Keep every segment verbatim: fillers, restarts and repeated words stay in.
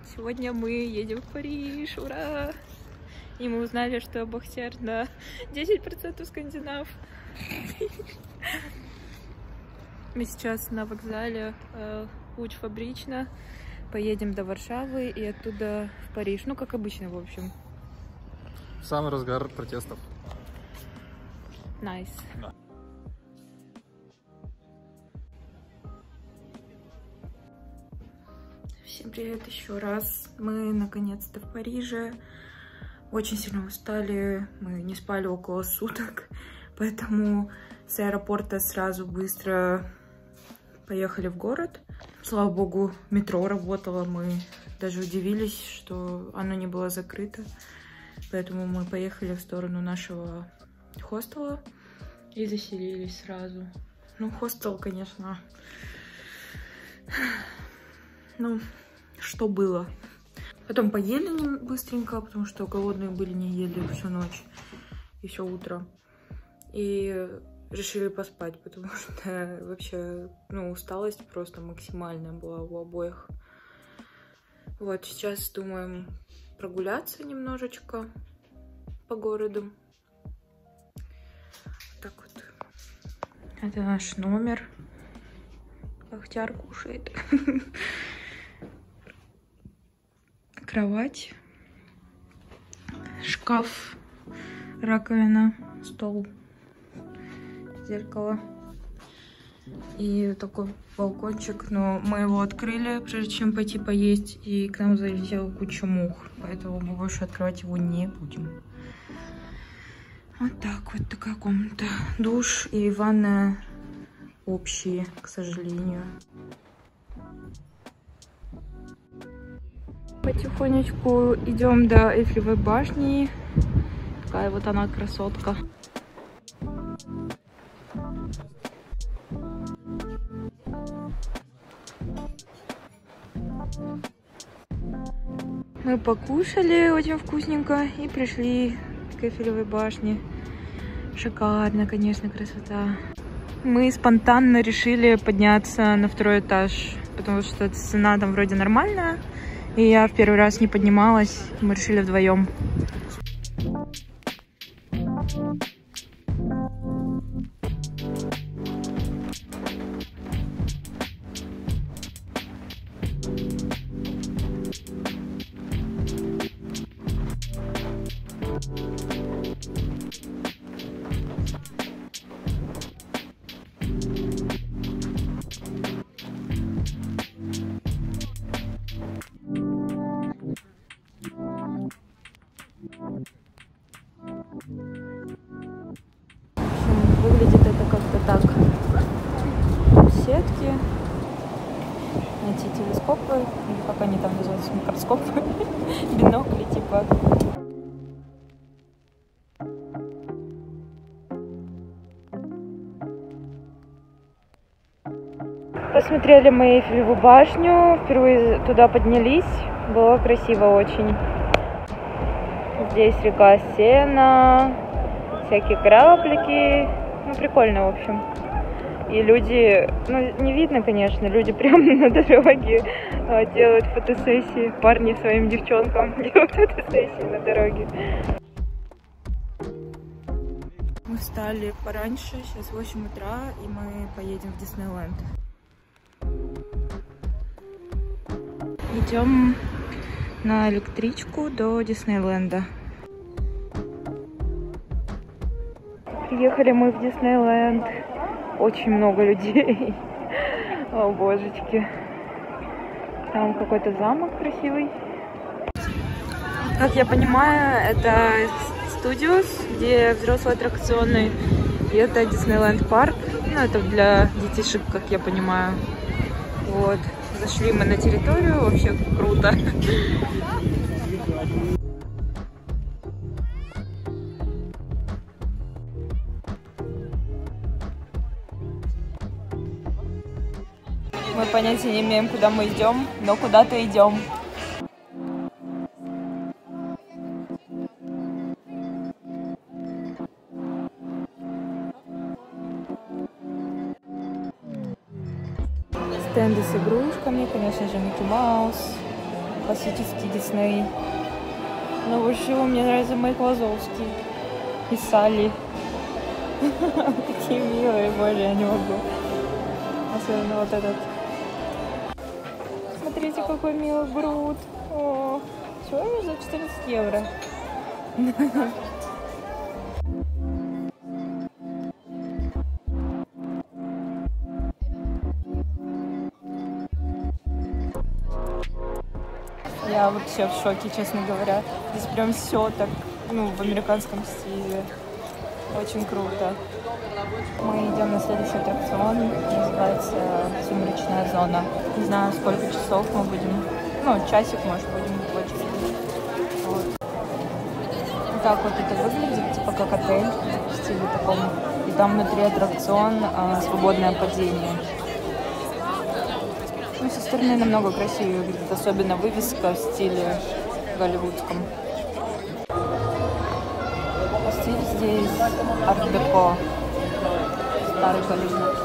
Сегодня мы едем в Париж, ура! И мы узнали, что Бахтер на десять процентов скандинав. Мы сейчас на вокзале Луч Фабрично. Поедем до Варшавы и оттуда в Париж. Ну, как обычно, в общем. В самый разгар протестов. Найс. Nice. Да. Всем привет еще раз. Мы наконец-то в Париже. Очень сильно устали. Мы не спали около суток. Поэтому с аэропорта сразу быстро поехали в город. Слава богу, метро работало. Мы даже удивились, что оно не было закрыто. Поэтому мы поехали в сторону нашего хостела и заселились сразу. Ну, хостел, конечно... Ну, что было. Потом поели быстренько, потому что голодные были, не ели всю ночь и все утро. И решили поспать, потому что вообще, ну, усталость просто максимальная была у обоих. Вот, сейчас думаем прогуляться немножечко по городу. Так вот. Это наш номер. Бахтяр кушает. Кровать, шкаф, раковина, стол, зеркало и такой балкончик. Но мы его открыли, прежде чем пойти поесть, и к нам залетела куча мух, поэтому мы больше открывать его не будем. Вот так вот такая комната. Душ и ванная общие, к сожалению. Потихонечку идем до Эйфелевой башни. Такая вот она красотка. Мы покушали очень вкусненько и пришли к Эйфелевой башне. Шикарно, конечно, красота. Мы спонтанно решили подняться на второй этаж, потому что цена там вроде нормальная. И я в первый раз не поднималась, мы решили вдвоем. Выглядит это как-то так. Сетки, эти телескопы, или как они там называются, микроскопы, бинокли типа. Посмотрели мы Эйфелеву башню, впервые туда поднялись, было красиво очень. Здесь река Сена, всякие кораблики, ну прикольно, в общем. И люди, ну не видно, конечно, люди прямо на дороге делают фотосессии, парни своим девчонкам делают фотосессии на дороге. Мы встали пораньше, сейчас восемь утра, и мы поедем в Диснейленд. Идем на электричку до Диснейленда. Приехали мы в Диснейленд. Очень много людей. О, божечки. Там какой-то замок красивый. Как я понимаю, это Studios, где взрослые аттракционы. И это Диснейленд парк. Ну, это для детишек, как я понимаю. Вот. Зашли мы на территорию. Вообще круто. Мы понятия не имеем, куда мы идем, но куда-то идем. Стенды с игрушками, конечно же, Микки Маус. классический Дисней. Но больше всего мне нравится Майк Вазовский и Салли. Такие милые, боже, я не могу. Особенно вот этот. Смотрите, какой милый Грут. О, всего лишь за четырнадцать евро. Я вообще в шоке, честно говоря. Здесь прям все так, ну, в американском стиле. Очень круто. Мы идем на следующий аттракцион. Называется «Сумеречная зона». Не знаю, сколько часов мы будем. Ну, часик, может, будем в очереди. Вот. Вот так вот это выглядит, типа как отель в стиле таком. И там внутри аттракцион а, «Свободное падение». Ну, со стороны намного красивее выглядит, особенно вывеска в стиле голливудском. Стиль здесь арт-деко, старый Голливуд.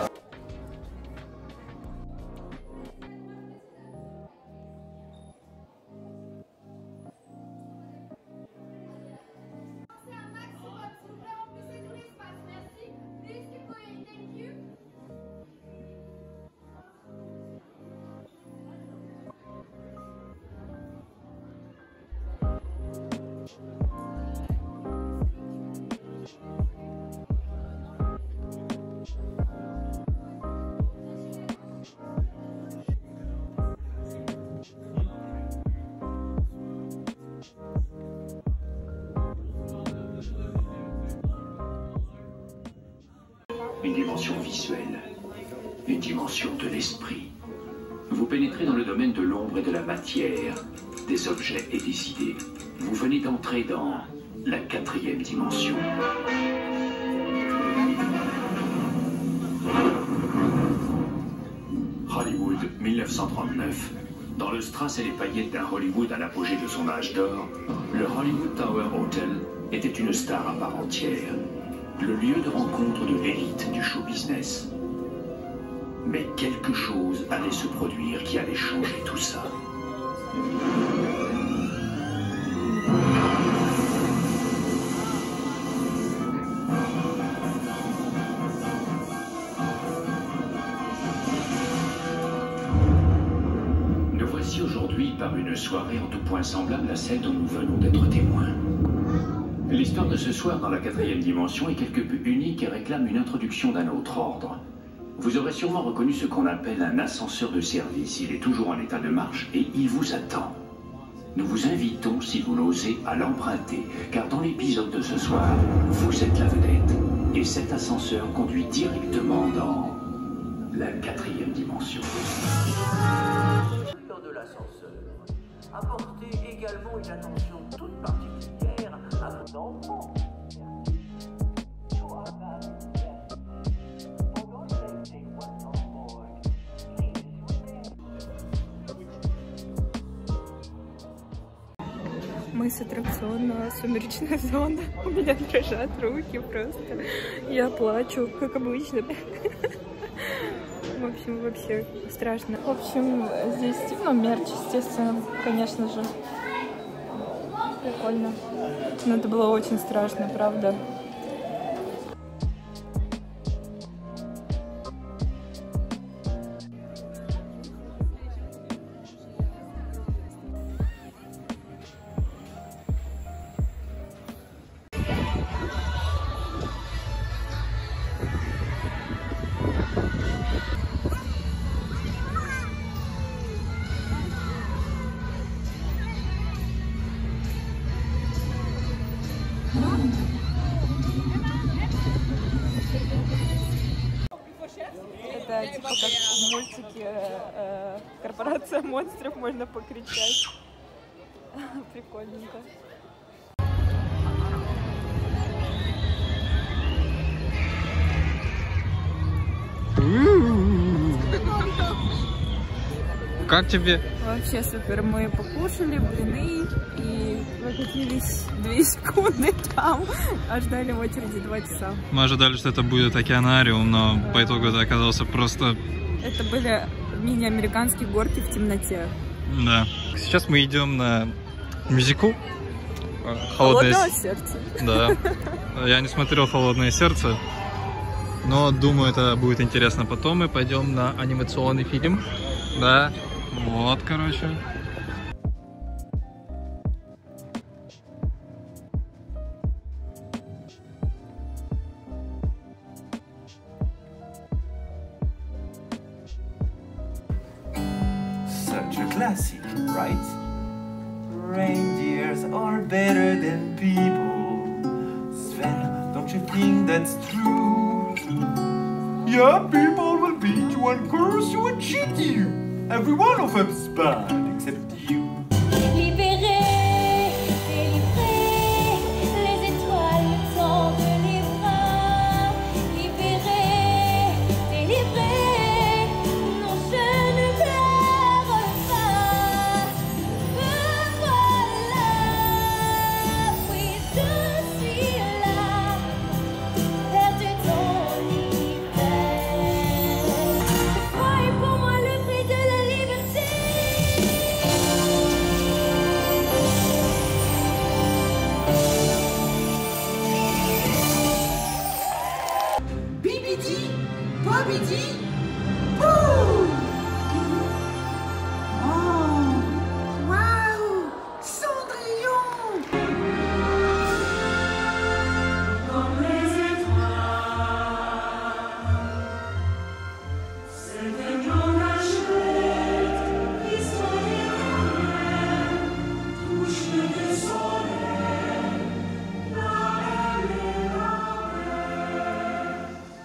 Une dimension visuelle, une dimension de l'esprit. Vous pénétrez dans le domaine de l'ombre et de la matière, des objets et des idées. Vous venez d'entrer dans la quatrième dimension. Hollywood, mille neuf cent trente-neuf. Dans le strass et les paillettes d'un Hollywood à l'apogée de son âge d'or, le Hollywood Tower Hotel était une star à part entière. Le lieu de rencontre de l'élite du show business. Mais quelque chose allait se produire qui allait changer tout ça. Nous voici aujourd'hui par une soirée en tout point semblable à celle dont nous venons d'être témoins. L'histoire de ce soir dans la quatrième dimension est quelque peu unique et réclame une introduction d'un autre ordre. Vous aurez sûrement reconnu ce qu'on appelle un ascenseur de service. Il est toujours en état de marche et il vous attend. Nous vous invitons, si vous l'osez, à l'emprunter, car dans l'épisode de ce soir, vous êtes la vedette. Et cet ascenseur conduit directement dans la quatrième dimension. De l'ascenseur. Apportez également une attention toute particulière à vos enfants. Мы с аттракциона «Сумеречная зона». У меня дрожат руки просто. Я плачу, как обычно. В общем, вообще страшно. В общем, здесь, ну, мерч, естественно, конечно же. Прикольно. Но это было очень страшно, правда. Это типа как в мультике э, «Корпорация монстров», можно покричать. Прикольненько. Как тебе? Вообще супер. Мы покушали блины и прокатились две секунды там, а ждали в очереди два часа. Мы ожидали, что это будет океанариум, но да. По итогу это оказался просто... Это были мини-американские горки в темноте. Да. Сейчас мы идем на мюзикл. Холодное, Холодное сердце. Да. Я не смотрел «Холодное сердце», но думаю, это будет интересно. Потом мы пойдем на анимационный фильм. Да. Вот, короче. Such a classic, right? Reindeers are better than people. Sven, don't you think that's true? Yeah, people will beat you and curse you and cheat you. Every one of them's bad, except you. Libéré, délivré, les étoiles me tendent les bras. Libéré, délivré, non je ne pleure pas. Me voilà, oui je suis là, perdu dans l'hiver. Le froid est pour moi le prix de la liberté. Bibidi, Bobidi, Bouh! Oh, waouh, Cendrillon! Comme les étoiles, c'est un grand chouette, l'histoire est touche le soleil, la belle et la belle.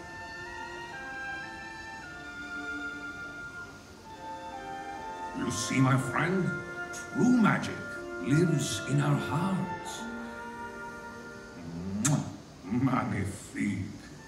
You see, my friend, true magic lives in our hearts. Mwah. Magnifique.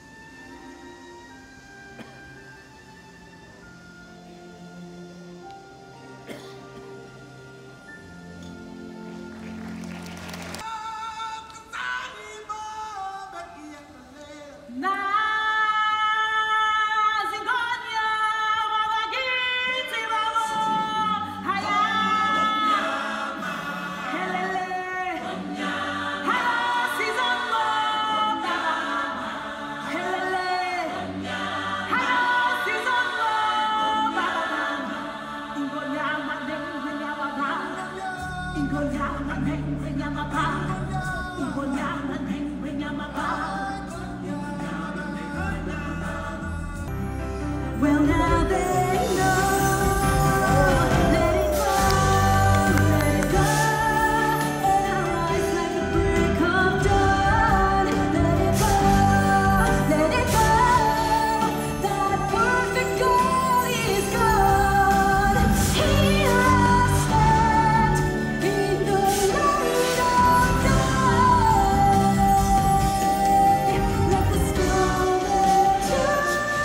Well, now they know. Let it go, let it go. And I rise like the break of dawn. Let it go, let it go. That perfect goal is gone. Here I stand in the light of day. Let the storm turn.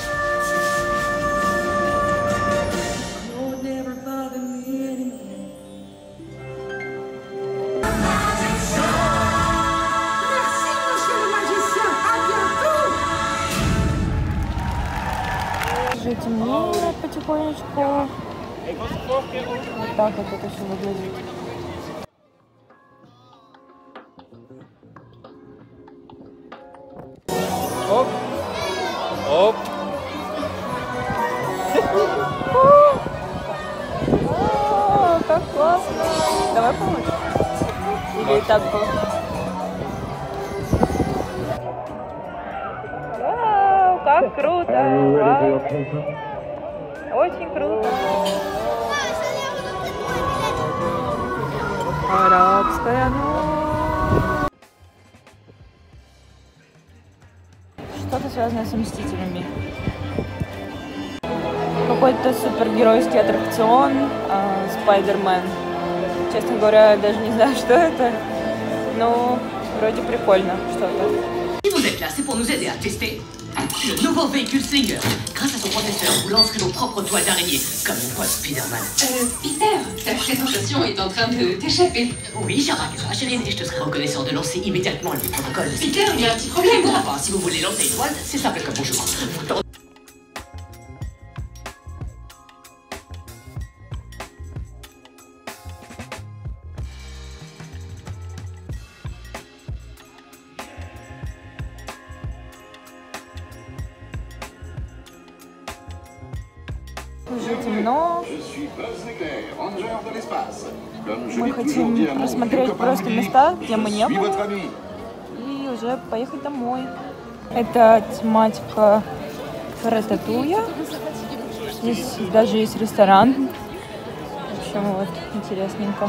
You'll never bother me anymore. Merci, monsieur le magicien. À bientôt. Уже темнеет потихонечку. Вот так вот это все выглядит. Оп. Оп. О, как классно! Давай помочь? Или и так было? Вау, как круто! Вау. Очень круто! Арабская ночь! Что-то связанное с Мстителями. Какой-то супергеройский аттракцион, э, Спайдермен. Честно говоря, даже не знаю, что это, но вроде прикольно что-то. Si vous êtes là, c'est pour nous aider à tester le nouveau véhicule Slinger. Grâce à son processeur, vous lancerez vos propres toiles d'araignée, comme une poêle Spider-Man. Euh, Peter, ta présentation est en train de t'échapper. Oui, j'ai remarqué ça, chérie, et je te serais reconnaissant de lancer immédiatement les protocoles. Peter, il y a un petit problème. Enfin, si vous voulez lancer une toile, c'est simple comme bonjour. Vous tendez Уже темно. Мы хотим посмотреть просто места, где мы не были, и уже поехать домой. Это тематика рататуя. Здесь даже есть ресторан. В общем, вот, интересненько.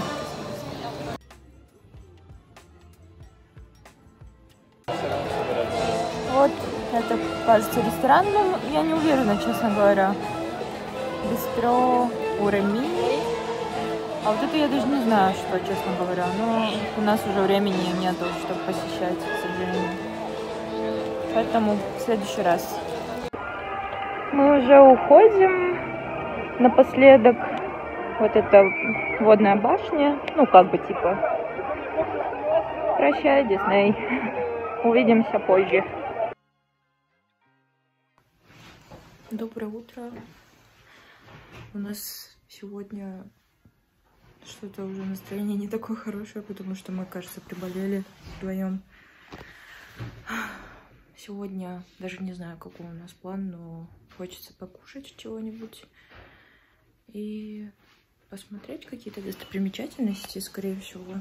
Вот, это, кажется, ресторан, но я не уверена, честно говоря. Бистро Уреми. А вот это я даже не знаю, что, честно говоря. Но у нас уже времени нету, чтобы посещать, к сожалению. Поэтому в следующий раз. Мы уже уходим. Напоследок вот эта водная башня. Ну, как бы типа. Прощай, Дисней. Увидимся позже. Доброе утро. У нас сегодня что-то уже настроение не такое хорошее, потому что мы, кажется, приболели вдвоем. Сегодня даже не знаю, какой у нас план, но хочется покушать чего-нибудь и посмотреть какие-то достопримечательности, скорее всего.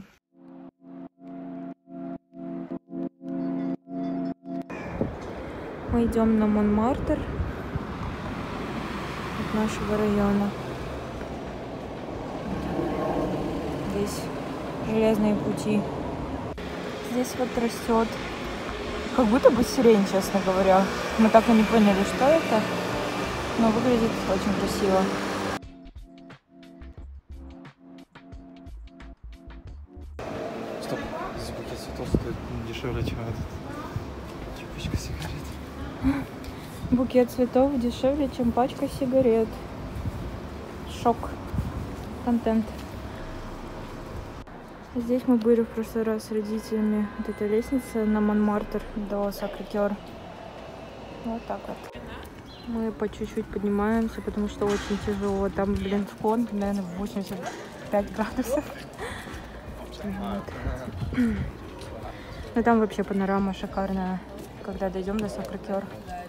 Мы идем на Монмартр от нашего района. Здесь железные пути. Здесь вот растет как будто бы сирень, честно говоря. Мы так и не поняли, что это, но выглядит очень красиво. Стоп, здесь букет цветов стоит дешевле, чем этот. Пачка сигарет. Букет цветов дешевле, чем пачка сигарет. Шок. Контент. Здесь мы были в прошлый раз с родителями. Вот эта лестница на Монмартр до Сакрэ-Кёр. Вот так вот. Мы по чуть-чуть поднимаемся, потому что очень тяжело. Там, блин, склон, наверное, восемьдесят пять градусов. Вот. Но там вообще панорама шикарная, когда дойдем до Сакрэ-Кёр.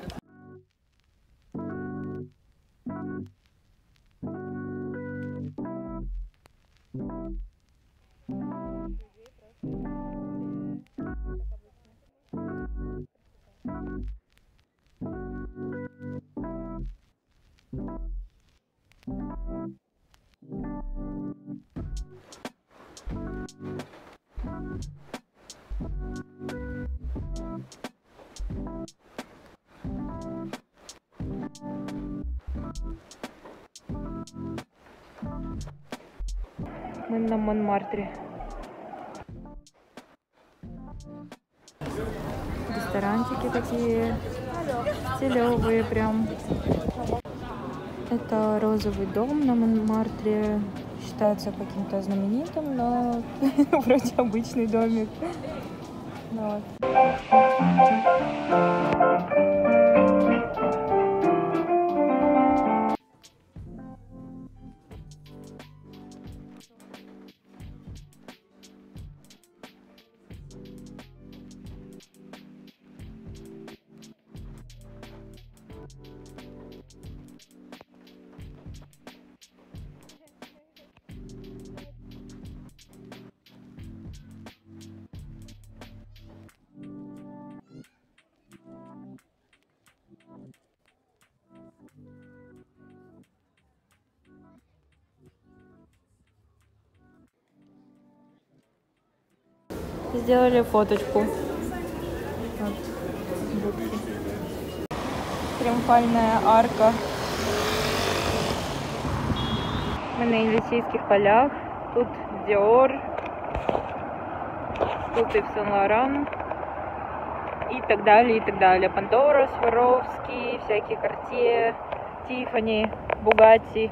Мы на Монмартре. Ресторанчики такие стилевые прям. Это розовый дом на Монмартре. Считается каким-то знаменитым, но вроде обычный домик. Вот. Сделали фоточку. Вот. Триумфальная арка. Мы на Елисейских полях. Тут Диор. Тут Ив Сен-Лоран. И так далее, и так далее. Пандора, Сваровский, всякие Картье, Тиффани, Бугатти.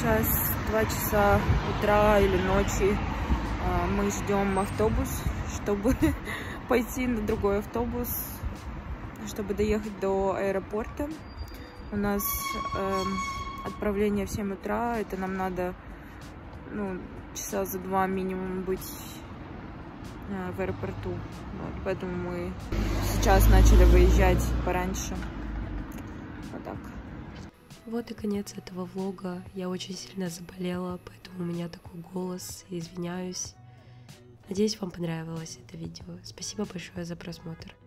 Сейчас два часа утра или ночи. Мы ждем автобус, чтобы пойти на другой автобус, чтобы доехать до аэропорта. У нас э, отправление в семь утра. Это нам надо, ну, часа за два минимум быть э, в аэропорту. Вот, поэтому мы сейчас начали выезжать пораньше. Вот так. Вот и конец этого влога. Я очень сильно заболела, поэтому у меня такой голос. Извиняюсь. Надеюсь, вам понравилось это видео. Спасибо большое за просмотр.